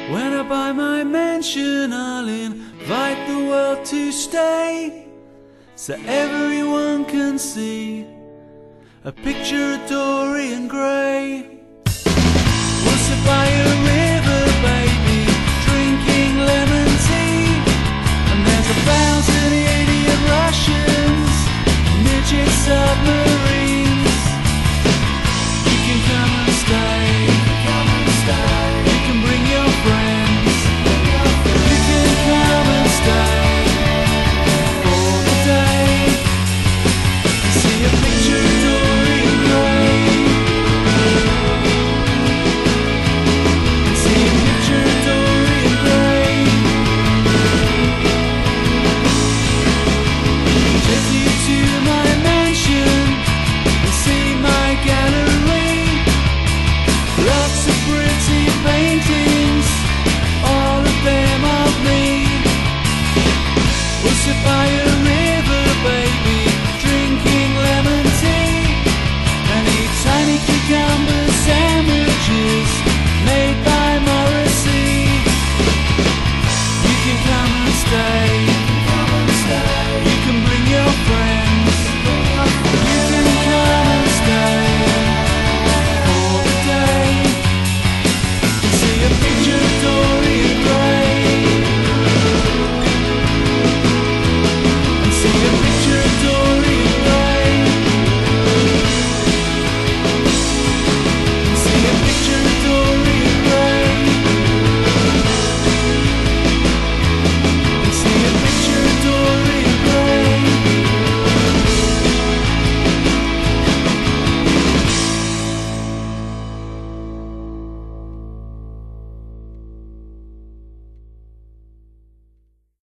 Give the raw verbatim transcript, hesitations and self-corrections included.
When I buy my mansion, I'll invite the world to stay, so everyone can see a picture of Dorian Gray. We'll sit by a river, baby, drinking lemon tea, and there's a thousand idiot Russians, midget submarines. You can come and stay, come and stay. You can bring your friends, you can come and stay for the day and see a picture of Dorian Gray, and see